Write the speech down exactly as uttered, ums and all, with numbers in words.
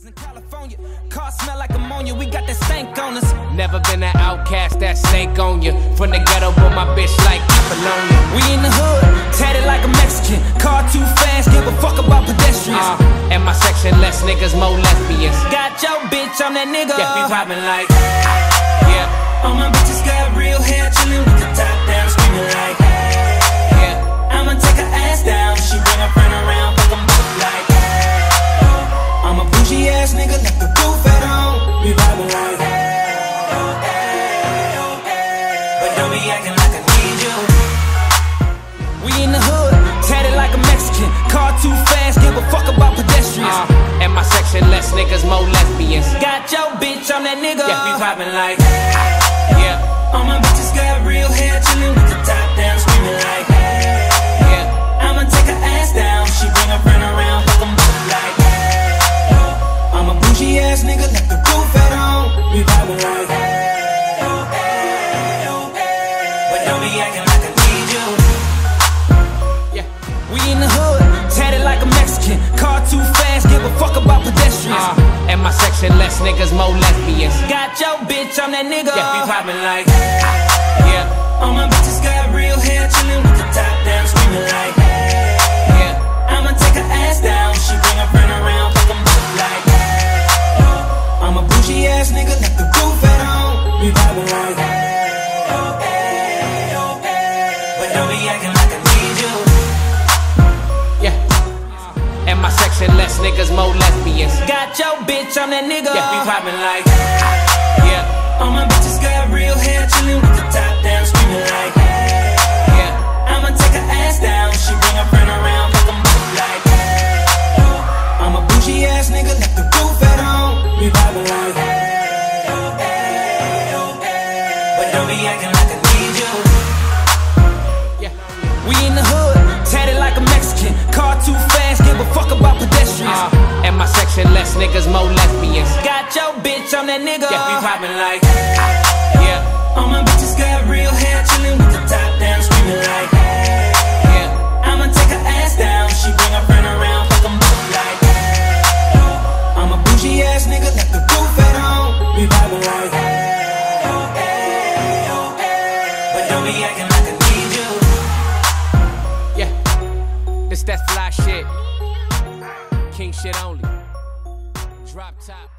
in California. Car smell like ammonia, we got that stank on us. Never been an outcast, that snake on you. From the ghetto, but my bitch like Apollonia. We in the hood, tatted like a Mexican. Car too fast, give a fuck about pedestrians. Uh, and my section, less niggas, more lesbians. Got your bitch, I'm that nigga. Yeah, we poppin' like, yeah. All my bitches got real hair, chillin' with the top down, screaming like, yeah. I'ma take her ass down, she bring her friend around, fuck them both like, I'm a bougie ass nigga, left the roof at home. We vibing like, but don't be acting like I need you. We in the hood, tatted like a Mexican. Car too fast, give a fuck about pedestrians. Uh, and my section, less niggas, more lesbians. Got your bitch, I'm that nigga. Yeah, we poppin' like, yeah. All my bitches got real hair, chillin' with the top down, screaming like, yeah. I'ma take her ass down, she bring her friend around, fuck them both like, I'm a bougie ass nigga, left the roof at home. We vibing like, but don't be acting like I need you. Yeah. We in the hood, tatted like a Mexican. Car too fast, give a fuck about pedestrians. Uh, and my section, less niggas, more lesbians. Got your bitch, I'm that nigga. Yeah, we poppin' like, yeah. All my bitches got real hair, chillin' with the top down, screaming like, yeah. I'ma take her ass down, she bring her friend around, fuck them both like, I'm a bougie ass nigga, left the roof at home. We vibing like, but don't be acting like I need you. Yeah. And my section, less niggas, more lesbians. Got your bitch, I'm that nigga. Yeah, we poppin' like, yeah. All my bitches got real hair, chillin' with the top down, screaming like, yeah. I'ma take her ass down, she bring her friend around, fuck them both like, I'm a bougie ass nigga, left the roof at home. We vibing like, but don't be acting like I need you. Yeah. We in the hood, tatted like a Mexican. Car too fast, give a fuck about pedestrians. Uh, and my section, less niggas, more lesbians. Got your bitch, I'm that nigga. Yeah, we poppin' like, yeah. All my bitches got real hair, chillin' with the top down, screaming like, yeah. I'ma take her ass down, she bring her friend around, fuck them both like, I'm a bougie ass nigga, left the roof at home. We vibing like, but don't be acting like I need you. Yeah. This that fly shit. King shit only. Drop top.